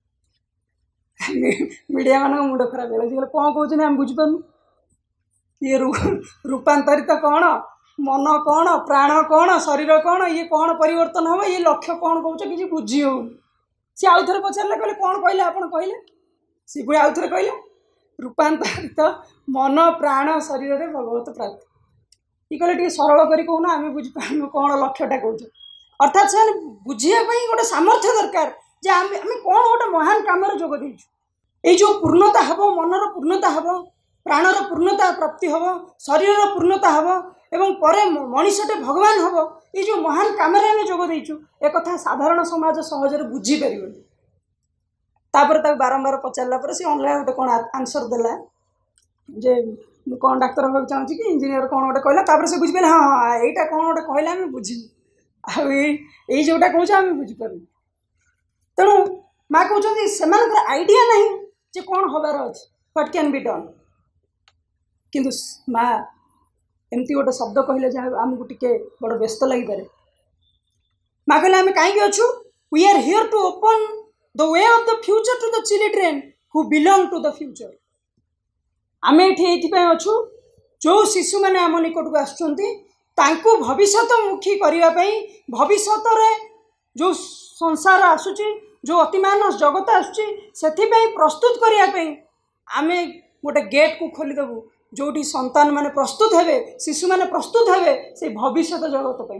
मीडिया मान मुंड खराब है कौन कहते आम बुझीपार ये रूपांतरित कौन मन कौन प्राण कौन शरीर कौन ये कौन परिवर्तन हम ये लक्ष्य कौन कौच कि बुझी हो सी आउ थे पचारे कहले कौन कहले आप कहले सी पुणी आउ थे कहले रूपांतरित मन प्राण शरीर में भगवत प्राप्ति ये कहले सरल कर कहना आम बुझीपार कौन लक्ष्यटा कौच अर्थात से बुझापी गोटे सामर्थ्य दरकार जे आम कौन गोटे महान कम जोग देचु ये पूर्णता हम मनर पूर्णता हम प्राणर पूर्णता प्राप्ति हम शरीर पूर्णता हम एवं परे मनीषटे भगवान हम ये जो महान कम जोग देचु एक साधारण समाज सहजरे बुझीपर तापर बारंबार पचारा सी अनलाइन गोटे कौन आंसर देला जे कौन डाक्तर होगा चाहूँगी कि इंजीनियर कौन गोटे कहला से बुझीपारे हाँ हाँ यहाँ कौन गोटे कहला आम बुझी आई जोटा कौच आम बुझीपार तेणु माँ कहते से आइडिया नहीं जे कौन हबार अच्छे व्हाट कैन बी डन किंतु माँ एमती गोटे शब्द कहले जहाँ आमको टिके बड़ व्यस्त लगे माँ कहले आम कहीं अच्छु we are here to open the way of the future to the children who belong to the future आम ये अच्छु जो शिशु मैंने आम निकट को आसुँच भविष्यमुखी करने भविष्य जो संसार आसूची जो अतिमान जगत आसुँच प्रस्तुत करने आम गोटे गेट को खोलीदेवु जोटी संतान माने प्रस्तुत हेबे शिशु माने प्रस्तुत हेबे से भविष्य जगत पे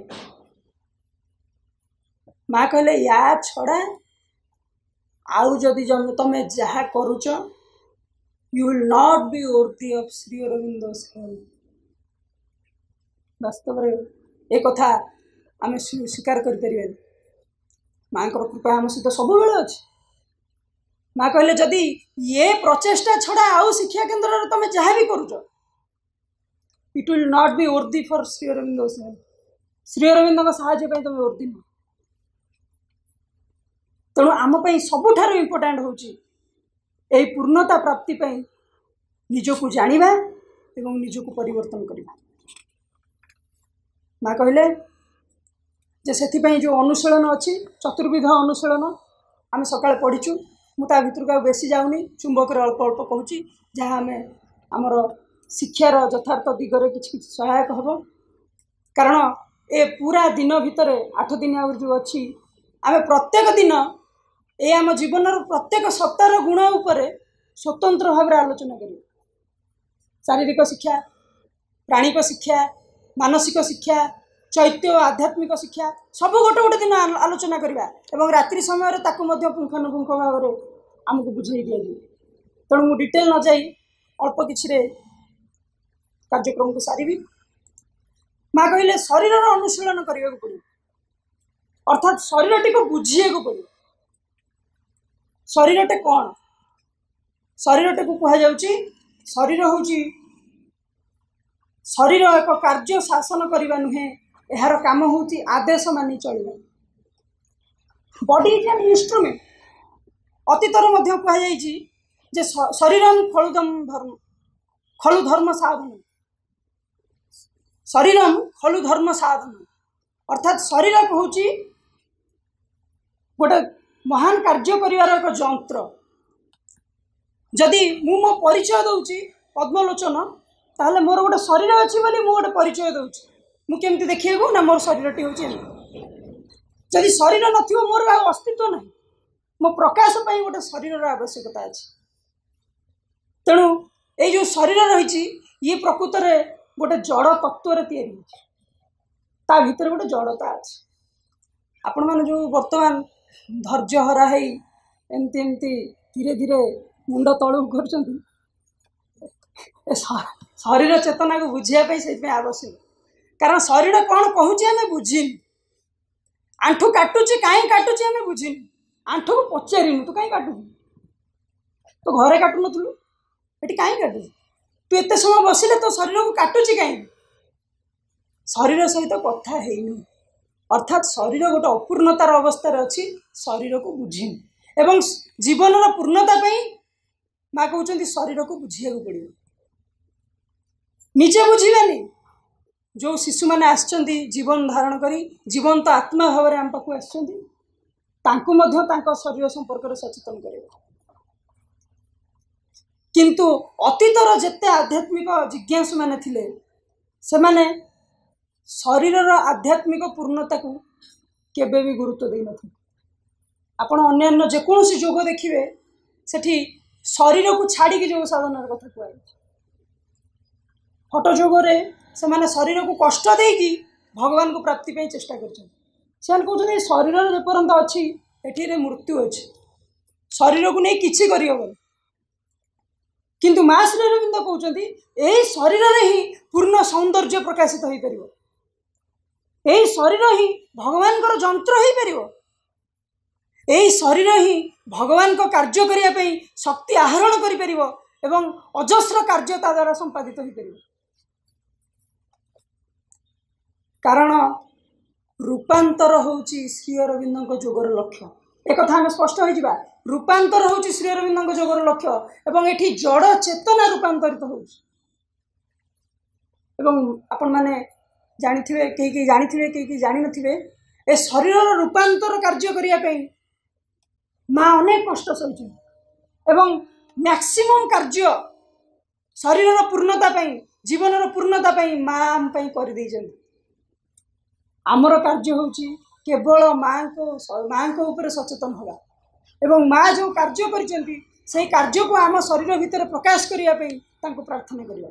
माँ कहले या छड़ा आउ जदि तुम जहाँ करुच you will not be worthy of Shri Aurobindo's help वास्तव में एक कथा आम स्वीकार कर माँ कृपा आम सहित सब बेले अच्छे माँ कहले जदि ये प्रचेषा छड़ा आउ शिक्षा केन्द्र तुम जहाँ भी करुच it will not be worthy for Shri Aurobindo Shri Aurobindo साहाय्य तुम वर्दी नुह तेणु आमपाई सबुठार इम्पोर्टाट हूँ यही पूर्णता प्राप्ति निजको जानिबा एवं निजको परिवर्तन करवा माँ कहले जे से जो अनुशीलन अच्छी चतुर्विध अनुशीलन आम सका पढ़ीचु मुझे भितर बेसी जाऊनी चुंबक अल्प अल्प कहूँ जहाँ आम आमर शिक्षार यथार्थ दिगरे कि सहायक हम कारण ए पूरा दिन भितर 8 दिन आगे जो अच्छी आम प्रत्येक दिन ये आम जीवन प्रत्येक सत्तार गुण उपर स्वतंत्र भाव आलोचना कर शारीरिक शिक्षा प्राणिक शिक्षा मानसिक शिक्षा चैत्य आध्यात्मिक शिक्षा सब गोटे गोटे दिन आलोचना करवा एवं रात्रि समय पुंखानुपुंख भाव में आमको बुझे दि जाए तेणु मुझे डिटेल न जाई अल्प कि कार्यक्रम को सारी माँ कहले शरीर अनुशीलन करने को पड़ो अर्थात शरीरटी को बुझे को पड़ो शरीरटे कौन शरीरटे को कह जाउची शरीर हूँ शरीर एक कार्य शासन करने नुहे यार काम हूँ आदेश मानि चलना बॉडी इज एन इंस्ट्रूमेंट अतीतर कहुई शरीर खलु धर्म साधन शरीर खलु धर्म साधन अर्थात शरीर हूँ गोटे महान कार्य करिवार एक यंत्र जदि मु मो परिचय दउची पद्मलोचन ताहले मोर गोटे शरीर अच्छी बोली मु गोटे परिचय दउची मु केमती देखिए ना मोर शरीरटी हूँ जदि शरीर नथिबो मोर अस्तित्व नहीं मो प्रकाश पाई गोटे शरीर आवश्यकता अच्छी तेणु ये जो शरीर रही ये प्रकृत में गोटे जड़ तत्व ता भीतर गोटे जड़ता अच्छी आपण मैंने जो बर्तमान धैर्य हरा है एमती एमती धीरे धीरे मुंड तलू कर शरीर चेतना को बुझापी से आवश्यक कारण शरीर कौन कहूँ आम बुझीन आंठू काटुची कहीं काटुची आम बुझीन आंठू को पचारिनु तू कहीं काटु तो घरे काटु नथुलु एटी कहीं काटु तू एते समय बसिले तो शरीर को काटुची कहीं शरीर सहित कथा हेनु अर्थात शरीर गोटे अपूर्णतार अवस्था अच्छी शरीर को बुझीन एवं जीवन पूर्णता माँ कहते शरीर को बुझा पड़ो निजे बुझानी जो शिशु मैंने आसछंती जीवन धारण करी जीवंत आत्मा भाव आम पाक आसछंती शरीर संपर्क सचेतन कर किंतु अतीतर जेते आध्यात्मिक जिज्ञासु माने थिले से माने शरीर आध्यात्मिक पूर्णता को केबे भी गुरुत्व दे नथिले आपण अन्य जेकोसी योग देखिए सेठी शरीर को छाड़ी योग साधन कथा कहु हठ जोगरे से माने शरीर को कष्ट देकी भगवान को प्राप्ति पे चेष्टा कर शरीर जेपर्यंत अच्छी एठी मृत्यु अच्छी शरीर को नहीं किसी करहबन किंतु माँ श्री अरविंद कहते यही शरीर ही पूर्ण सौंदर्य प्रकाशित हो पार यही शरीर ही भगवान जंत्र हो पार यही शरीर ही भगवान को कार्य करने शक्ति आहरण कर अजस्र कार्य ता द्वारा संपादित हो पार कारण रूपांतर होची श्री अरविंद जोगर लक्ष्य एक कथा आम स्पष्ट हो जावा रूपांतर होची श्री अरविंद जोगर लक्ष्य एवं एठी जड़ चेतना रूपांतरित होची एवं आपण माने जानिथिबे कई जानिथिबे कई जानि नथिबे ए शरीर रूपांतर कार्य करिया पई माँ अनेक कष्ट सही एवं मैक्सिमम कार्य शरीर पूर्णता जीवन पूर्णता माँ आम कर दी आमर कार्य होची केवल माँ को ऊपर सचेतन हवा एवं माँ जो कार्य करिसेंती से कार्य को आम शरीर भितर प्रकाश करने प्रार्थना करवा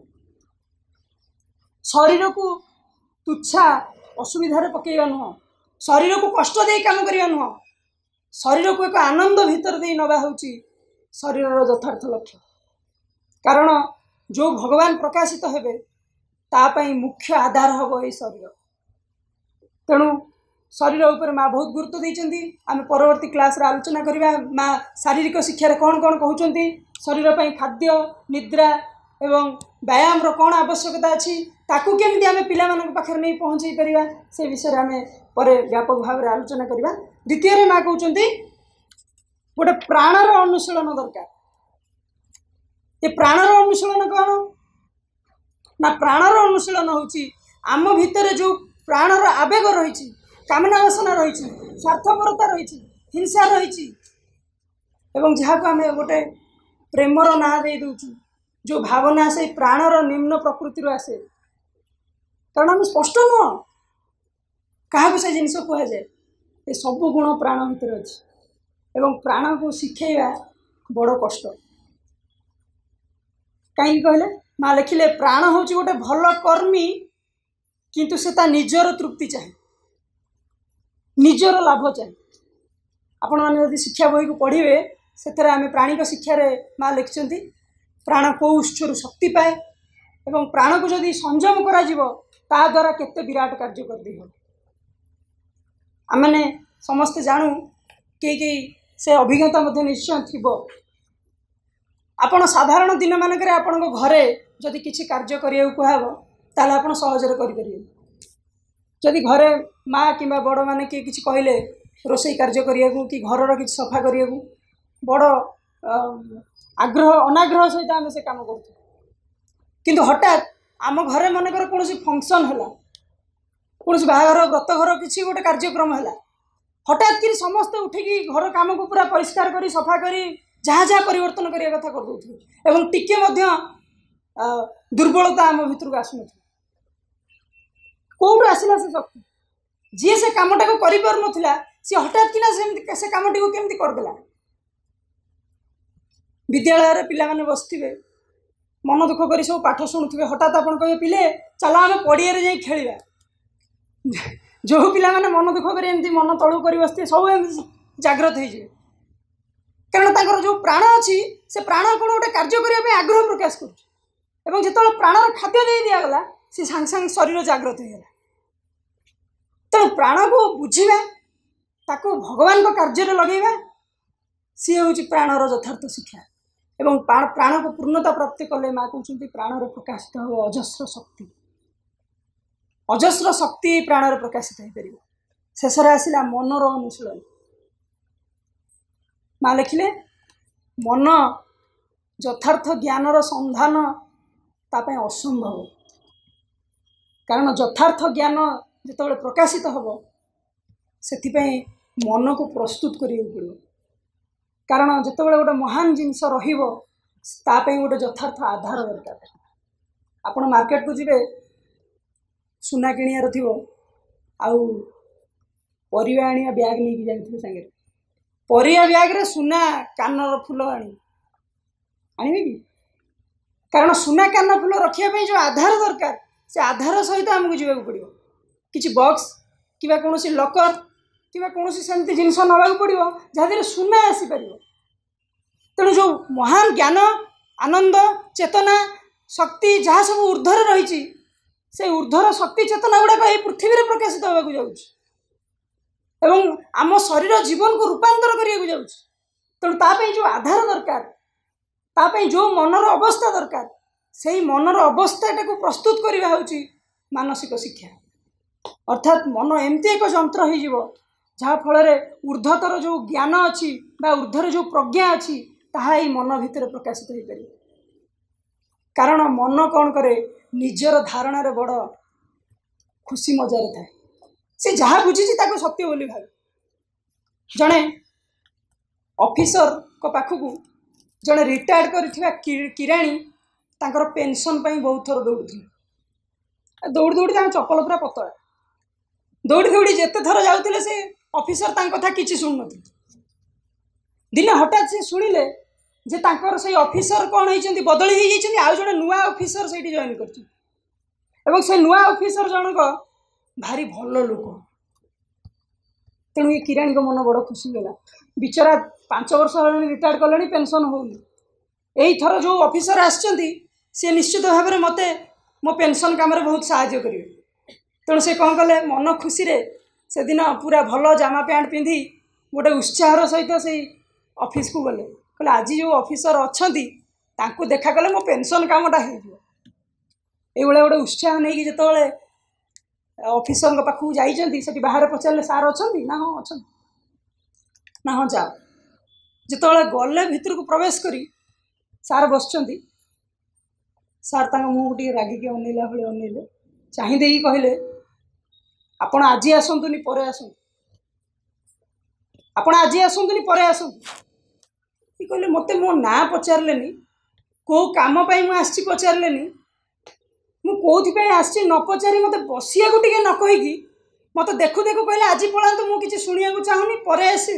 शरीर को तुच्छा असुविधार पकेवा नुह शरीर को कष्ट दे काम करवा नुह शरीर को एक आनंद भितर दे नवा होची शरीर यथार्थ लक्ष्य कारण जो भगवान प्रकाशित हेबे तापाई मुख्य आधार हम ये शरीर तेणु शरीर उपर माँ बहुत गुरुत्व देइचंती आम परवर्ती क्लास रे आलोचना करवा माँ शारीरिक शिक्षा रे कौन कौन कहउचंती शरीर पई खाद्य निद्रा एवं व्यायाम रो कौन आवश्यकता अच्छी ताकू केमती आम पिला मानक पाखरे नहीं पहुँचे परिवा से विषय आम पर व्यापक भाव में आलोचना करवा द्वितीय माँ कहउचंती गोटे प्राणर अनुशीलन दरकार ये प्राणर अनुशीलन कौन ना प्राणर अनुशीलन होची आम भितर जो प्राणर आवेग रही कामना वासना रही स्वार्थपरता रही हिंसा रही एवं जहाँ को आम गोटे प्रेमर ना दे दूचु जो भावना से प्राणर निम्न प्रकृति आसे कारण आम स्पष्ट नुह क्या से जिन कह जाए ये सब गुण प्राण भितर अच्छी एवं प्राण को शिखेवा बड़ कष्ट कहीं कहले माँ लिखिले प्राण हूँ गोटे भल कर्मी किंतु से निजर तृप्ति चाहे निजर लाभ चाहे आपण मैंने यदि शिक्षा बही को पढ़े से आम प्राणिक शिक्षार माँ लिखिं प्राण कौ उत्सर शक्ति पाए एवं प्राण को जदि संयम करा जीवो ता द्वारा केते विराट कार्य कर दी हो। आमने समस्त जानू कि से अभिज्ञता मध्य निश्चय थिबो। आपण साधारण दिन मानकरे आपण घरे जदि किछि कार्य करिया कहब ताले आपण सहजरे करि परिबे। जदि घरे माँ कि बड़ माने किए किछि कहले रोषे कार्य करिया कि घरर किछि सफा करिया बड़ आग्रह अनाग्रह सहित आम से काम कर किंतु हठात आम घरे मनकर कौन फंक्शन है कौन बाहाघर व्रतघर किसी गोटे कार्यक्रम है हठात कि समस्ते उठिकी घर काम को पूरा परिष्कार करी सफा करी जहाँ जहाँ परिवर्तन करिया कथा कर दउथिले एवं टिके मध्य दुर्बलता आम भितर को आसुन कौटू आसला से शक्ति जी से कामटा को करि पार नथिला सी हठात किना से कामटी को केमती करदेला। विद्यालय पिला माने बसथिबे मन दुख करी सब पाठ शुणुवे हठात आपन कहे पिले चला आम पड़िया जाई खेलिया जो पिला माने मन दुख करी एमती मन तळु करी बसते सब जागृत हो जाए कारण तांकर जो प्राण अच्छी से प्राण कौन गोटे कार्य करने आग्रह प्रकाश कर जिते प्राण खाद्य दे दिगला सी सांग सांग शरीर जागृत होगा तेणु प्राण को बुझा ताको भगवान को कार्य लगेगा सी हूँ प्राणर यथार्थ शिक्षा एवं प्राण को पूर्णता प्राप्त कले माँ कहते प्राणर प्रकाशित हो अजस्र शक्ति प्राणर प्रकाशित हो पार शेष आसला मनर अनुशीलन माँ लिखिले मन यथार्थ ज्ञानर संधान तापाई असंभव कारण यथार्थ ज्ञान जिते प्रकाशित हम से मन को प्रस्तुत करिया पड़ो कारण जिते गोटे महान जिनस रही गोटे यथार्थ आधार दरकार आपण मार्केट को जीवे सुना किणियार थी आउ परिवा आनिया ब्याग नहीं जाइए सांगे परिया ब्याग रे सुना कानर फूल आनिबे कि कारण सुना कान फूल रखापी जो आधार दरकार से आधार सहित आमको जावाक पड़ो किसी बॉक्स कि कौन लकर कि कौन सेमती जिनस नवा पड़ो जहाँ सुना आसीपर तेणु जो महान ज्ञान आनंद चेतना शक्ति जहाँ सब ऊर्धर रही से ऊर्धर शक्ति चेतना गुड़ाक ये पृथ्वी में प्रकाशित होगा जाऊँगी एवं आम शरीर जीवन को रूपांतर करने जाऊँगी तेणु तापाई जो आधार दरकार तापाई जो मनर अवस्था दरकार से मनर अवस्था को प्रस्तुत करवा हूँ मानसिक शिक्षा अर्थात मन एमती एक जंत्र हो जहाँ फल ऊर्ध्वतर जो ज्ञान अच्छी ऊर्ध्वर जो प्रज्ञा अच्छी ताहा मन भितर प्रकाशित हो पार कारण मन कौन करे निजर धारणार बड़ खुशी मजार थाए से जहाँ बुझी सत्य बोली भावे जड़े ऑफिसर को पाखक जड़े रिटायर्ड कर किराणी तांकर पेंशन पाई बहुत थर दौड़ुले दौड़ी दौड़ी चपल पूरा पतला दौड़ी दौड़ी जिते थर जाऊे से ऑफिसर कथा किसी शुणु न दिने हठात से शुणिले जे तांकर से ऑफिसर कौन होती बदली हो आउ जड़े नुआ ऑफिसर से जॉइन कर से नुआ ऑफिसर जनक भारी भल लोक तेणु ये किराणी को मन बड़ खुशी गला बिचरा 5 वर्ष रिटायर्ड कले पेंशन होनी यही थर जो ऑफिसर आसचंती सी निश्चित भाव में मत मो पेंशन काम बहुत साहाय्य करेंगे तेणु से कौन कले मन खुशी रे से दिन पूरा भल जामा पैंट पिंधि गोटे उत्साहर सहित से ऑफिस को गले कहले आज जो ऑफिसर अच्छी देखा कले मो पेंशन कामटा हो गोटे उत्साह नहीं कि जिते ऑफिसर पाखक जाइए बाहर पचारे सार अच्छा ना हाँ अच्छा ना हाँ जाओ जिते गले भितर को प्रवेश करी सार बसचंती सार तक मुँह टे रागिक अनेला भाई अनेले चाहिए कहले आपण आज आसतुनि पर आसतु आपण आज आसतुनि पर आसतु कहले मत मो ना पचारे कौ काम मुझे पचारे मुझे आसी न पचारि मत बसिया टे न कहीकि मत देखु देखु कहले आज पलांतु मुझे शुणा चाहूनी पर आसवे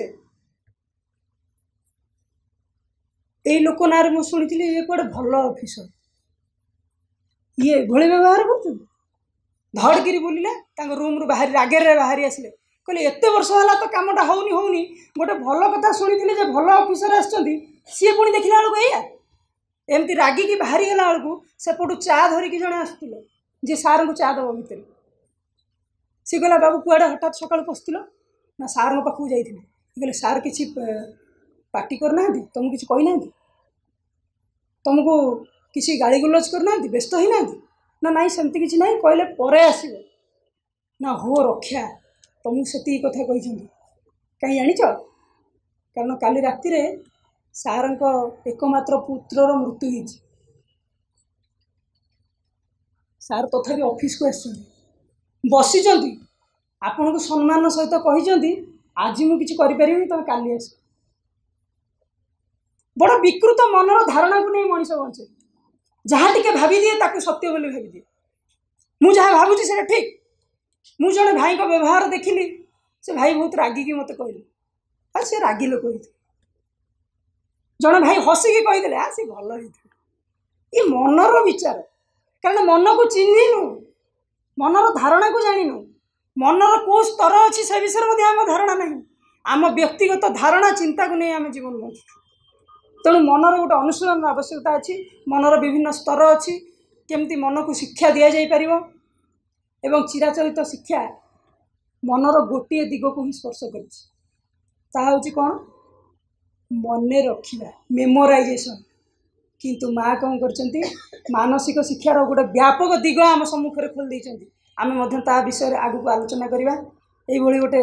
यही लोक ना मुझे शुणी ये कौटे भल ऑफिसर ये भली व्यवहार कर धड़की बुलिले रूम रू बाहर आगे बाहरी आसिले कहले एत वर्ष है तो कमटा होनी होनी गोटे भल कथा शुणी भल ऑफिसर आसी पुणी देखला बेलू या एमती रागिकी बाहरी गला बेलू सेपटू चा धरिकी जड़े आसुले जी सार को चा दब भितर सी कहला बाबू कुआड़े हठात सकाल पशुल ना सार पाखक जाइए कहले सार किसी पार्टी करना तुमको किसी कहना तुमको किसी गाड़ी गुलज करना व्यस्त ही ना नाई सेमती किसी ना कहले पर आसो ना हो रक्षा तुमको से कथा कही कहीं जाच कारण काली राति सार एकमात्र पुत्रर मृत्यु हो सार तथापि ऑफिस को आस बसी आपण को सम्मान सहित कही आज मुझे किसी करें तुम काली आस बड़ विकृत मनर धारणा को नहीं मनीष बचे जहाँ टी भावी दिए ताकू सत्य बोली भावी दिए मुझे भावुँ से ठीक मु जड़े भाई को व्यवहार देखिली से भाई बहुत रागिकी मत कहले आ सी रागी लोक जड़े भाई हसिकी कहीदे आ सी भल ये मनर विचार कारण मन को चिन्हनु मनर धारणा को जानू मनर कौ स्तर अच्छी से विषय आम धारणा ना आम व्यक्तिगत धारणा चिंता को नहीं आम जीवन बचुँ तेणु मनर गोटे अनुशीलन आवश्यकता अच्छी मनर विभिन्न स्तर अच्छी केमती मन को शिक्षा दि जापर एवं चिराचरित शिक्षा मनर गोटे दिग को ही स्पर्श कर कौन मन रखा मेमोराइजेशन किंतु माँ कौन कर मानसिक शिक्षार गोटे व्यापक दिग आम सम्मुखें खोल देती आम ता विषय आगु को आलोचना करवा ये गोटे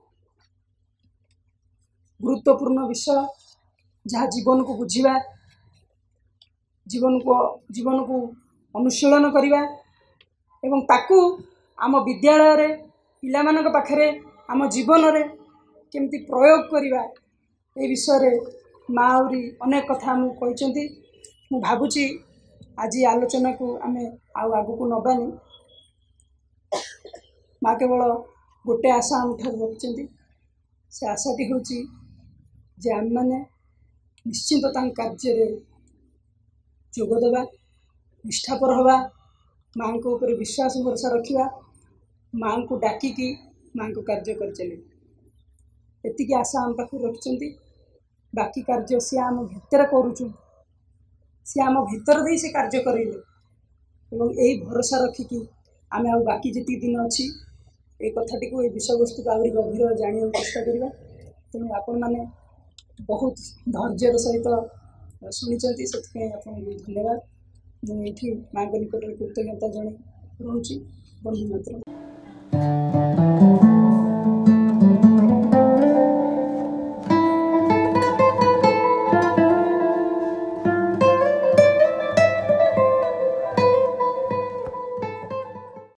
गुरुत्वपूर्ण विषय जहाँ जीवन को बुझा जीवन को अनुशीलन करवा एवं ताकू आम विद्यालय रे पिला मानक पाखरे आम जीवन रे केमती प्रयोग करवा ए विषय रे माँ आउरी अनेक कथा मुझे मु भावुची आज आलोचना को आम आगु को नबानी माँ केवल गोटे आशा आम ठार रखिंट से आशाटी हूँ जे आम मैंने निश्चिंत कार्य जोगदेवा निष्ठापर हवा माँ को ऊपर विश्वास भरोसा रखा माँ को डाकिकी माँ को कार्य कर चले एतिकी आशा आम पाखे रखिंट बाकी कार्य सी आम भितर करुचु सी आम भितर दे से कार्य करेले एवं यही भरोसा रखिकी आम आ बाकी जी दिन अच्छी ये कथाटी को ये विषय वस्तु को आहरी गभीर जाना चेष्टा करवा तेणु आपण मैंने बहुत धैर्यर सहित शुणी से धन्यवाद मुझे माँ निकट कृतज्ञता जन रोचे बंधु मात्र।